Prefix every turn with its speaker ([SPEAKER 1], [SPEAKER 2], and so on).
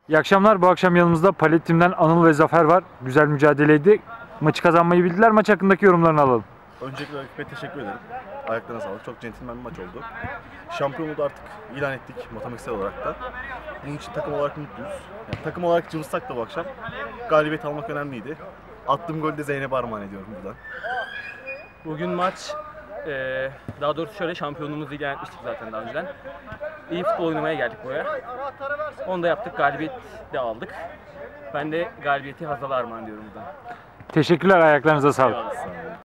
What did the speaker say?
[SPEAKER 1] İyi akşamlar. Bu akşam yanımızda Palet Team'den Anıl ve Zafer var. Güzel mücadeleydi. Maçı kazanmayı bildiler. Maç hakkındaki yorumlarını alalım.
[SPEAKER 2] Öncelikle rakibe teşekkür ederim. Ayaklarına sağlık. Çok centilmen bir maç oldu. Şampiyonluğu da artık ilan ettik matematiksel olarak da. Bunun için takım olarak mutluyuz. Yani takım olarak cıvıssak da bu akşam galibiyet almak önemliydi. Attığım golü de Zeynep'e armağan ediyorum buradan.
[SPEAKER 3] Bugün maç, daha doğrusu şöyle şampiyonluğumuzu ilan etmiştik zaten daha önceden. İyi futbol oynamaya geldik buraya. Onu da yaptık, galibiyet de aldık. Ben de galibiyeti Hazal'a armağan ediyorum buradan.
[SPEAKER 1] Teşekkürler. Ayaklarınıza sağlık.
[SPEAKER 3] Eyvallah.